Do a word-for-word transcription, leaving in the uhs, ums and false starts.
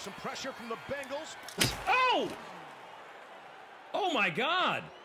Some pressure from the Bengals. Oh! Oh my God!